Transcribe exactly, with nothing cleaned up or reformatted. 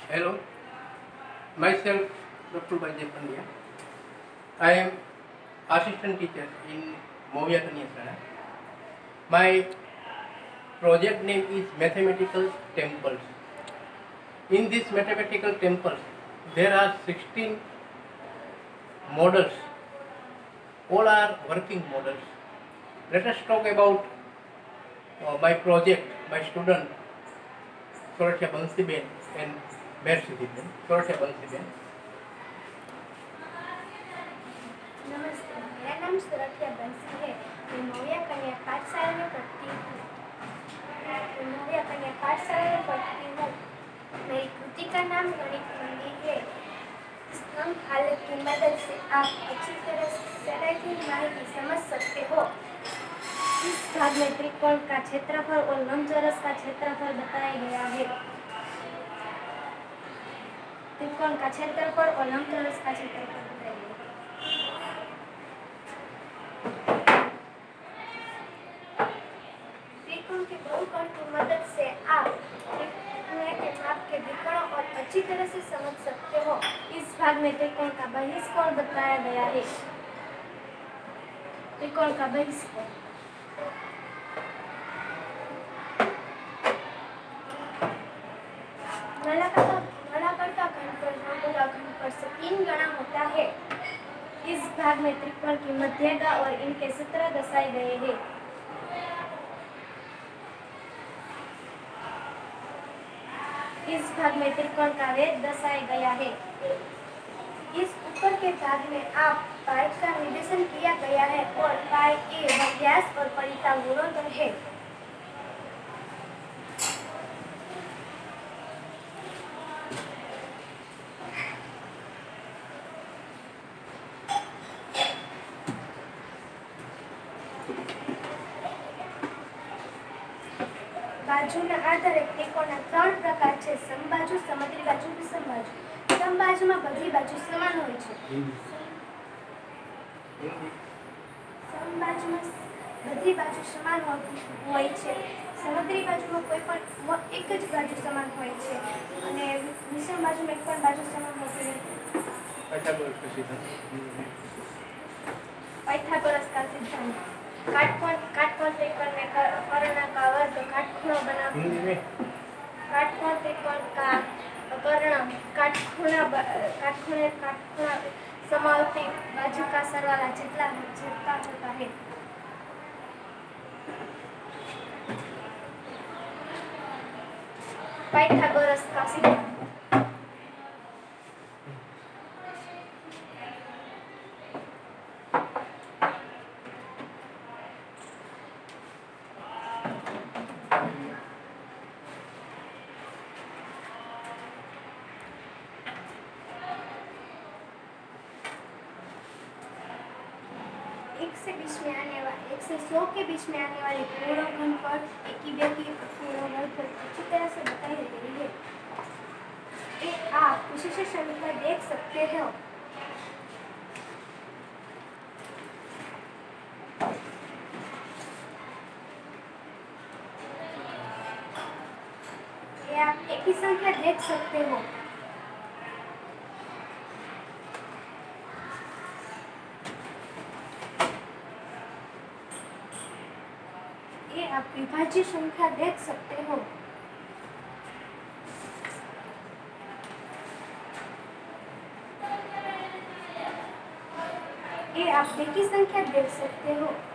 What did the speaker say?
Hello, myself Doctor Bajay Pandya. I am assistant teacher in Movia Kanyasana. My project name is Mathematical Temples. In these mathematical temples, there are sixteen models. All are working models. Let us talk about uh, my project, my student, Soratya Bansiben and Mersidiben. Soratya Bansiben. नमस्ते, मेरा नाम सुरक्षा बंसी है। मैं मोविया कन्या पाठशाला में पढ़ती हूँ। मैं मोविया कन्या पाठशाला में पढ़ती हूँ। मेरी कृति का नाम गणित मंदी है। स्तंभ आलेख की मदद से आप अच्छी तरह से की माहिती समझ सकते हो। इस भाग में त्रिकोण का क्षेत्रफल और लंबचौरस का क्षेत्रफल बताया गया है। त्रिकोण का क्षेत्रफल और लंबचौरस का क्षेत्रफल बताया गया है। त्रिकोण के बहुकोण की मदद से आप त्रिकोण के माप के विकर्णों और अच्छी तरह से समझ सकते हो। इस भाग में त्रिकोण का बहिष्कोण बताया गया है। त्रिकोण का बहिष्कोण नलाकार का घनफल लंबगोला घनफल से तीन गुना होता है। इस भाग में त्रिकोण की मध्यगा और इनके सूत्र दर्शाए गए हैं। इस भाग में त्रिकोण का वेद दर्शाया गया है। इस ऊपर के भाग में आप पाई का निर्देशन किया गया है और पाई ए व्यास और परिता गुणोत्तर है। बाजुना आधारे त्रिकोणना त्रण प्रकार छे। समबाजु, समद्री बाजु, विषमबाजु। समबाजुमां बधी बाजु समान होय छे। समबाजुमां बधी बाजु समान होय छे। समद्री बाजुमां कोई पण एक ज बाजु समान होय छे अने विषमबाजुमां एक पण बाजु समान होती नथी। पाइथागोरस का सिद्धांत। पाइथागोरस का सिद्धांत काटकोण काटकोण त्रिकोण में कर्ण का वर्ग काटखूणा बनाते काटकोण त्रिकोण का कर्ण काटखूणा काटखूणे काटखूणा समावती बाजू का सरवाला जितना जितना होता है। पाइथागोरस का सिद्धांत एक से बीच में आने वाले एक से सौ के बीच में आने वाले पूर्ण घनफल एक ही व्यक्ति पूर्ण घनफल अच्छी तरह से बताई गई है। ये आप उसी से समीकरण देख सकते हो। ये आप एक ही संख्या देख सकते हो। ये आप विभाज्य संख्या देख सकते हो। ये आप बेकी संख्या देख सकते हो।